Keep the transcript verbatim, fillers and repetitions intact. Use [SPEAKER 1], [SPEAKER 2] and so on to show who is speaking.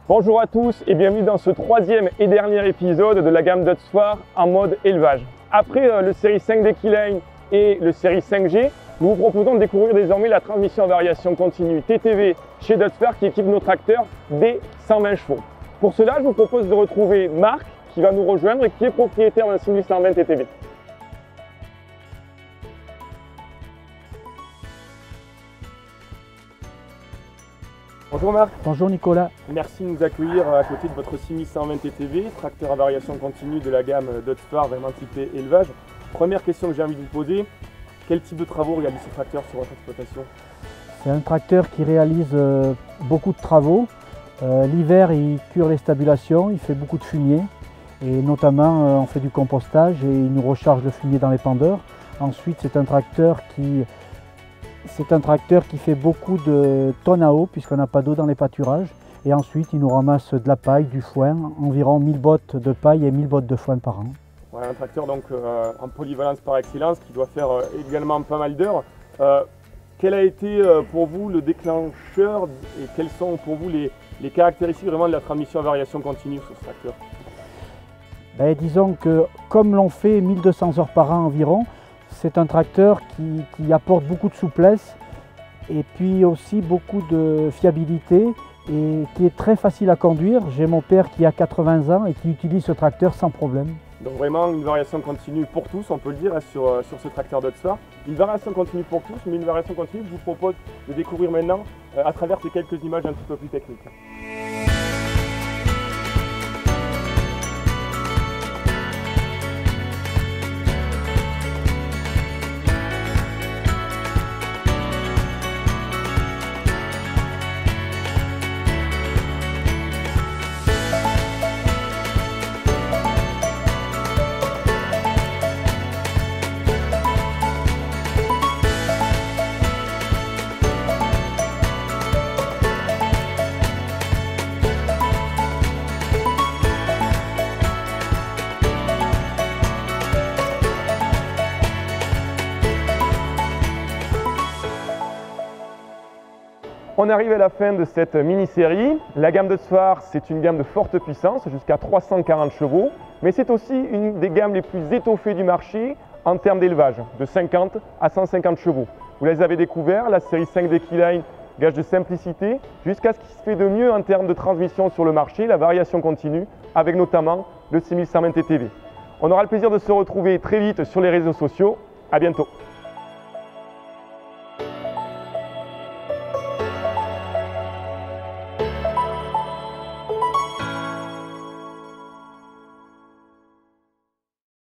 [SPEAKER 1] Bonjour à tous et bienvenue dans ce troisième et dernier épisode de la gamme Dutzfar en mode élevage. Après euh, le série cinq D Keyline et le série cinq G, nous vous proposons de découvrir désormais la transmission en variation continue T T V chez Dutzfar qui équipe nos tracteurs D cent vingt chevaux. Pour cela, je vous propose de retrouver Marc qui va nous rejoindre et qui est propriétaire d'un six mille cent vingt T T V. Bonjour Marc.
[SPEAKER 2] Bonjour Nicolas.
[SPEAKER 1] Merci de nous accueillir à côté de votre six mille cent vingt T T V, tracteur à variation continue de la gamme Dutzfar vraiment typé élevage. Première question que j'ai envie de vous poser, quel type de travaux réalise ce tracteur sur votre exploitation?
[SPEAKER 2] C'est un tracteur qui réalise euh, beaucoup de travaux. Euh, L'hiver, il cure les stabulations, il fait beaucoup de fumier et notamment euh, on fait du compostage et il nous recharge le fumier dans les pendeurs. Ensuite, c'est un tracteur qui C'est un tracteur qui fait beaucoup de tonnes à eau puisqu'on n'a pas d'eau dans les pâturages. Et ensuite, il nous ramasse de la paille, du foin, environ mille bottes de paille et mille bottes de foin par an.
[SPEAKER 1] Ouais, un tracteur donc euh, en polyvalence par excellence qui doit faire euh, également pas mal d'heures. Euh, quel a été euh, pour vous le déclencheur et quelles sont pour vous les, les caractéristiques vraiment de la transmission à variation continue sur ce tracteur?
[SPEAKER 2] Ben, disons que comme l'on fait mille deux cents heures par an environ, c'est un tracteur qui, qui apporte beaucoup de souplesse et puis aussi beaucoup de fiabilité et qui est très facile à conduire. J'ai mon père qui a quatre-vingts ans et qui utilise ce tracteur sans problème.
[SPEAKER 1] Donc vraiment une variation continue pour tous, on peut le dire, sur, sur ce tracteur Dutzfar. Une variation continue pour tous, mais une variation continue que je vous propose de découvrir maintenant à travers ces quelques images un petit peu plus techniques. On arrive à la fin de cette mini-série. La gamme Dutzfar, c'est une gamme de forte puissance, jusqu'à trois cent quarante chevaux, mais c'est aussi une des gammes les plus étoffées du marché en termes d'élevage, de cinquante à cent cinquante chevaux. Vous les avez découverts, la série cinq D Keyline, gage de simplicité, jusqu'à ce qui se fait de mieux en termes de transmission sur le marché, la variation continue, avec notamment le six mille cent vingt T T V. On aura le plaisir de se retrouver très vite sur les réseaux sociaux. À bientôt.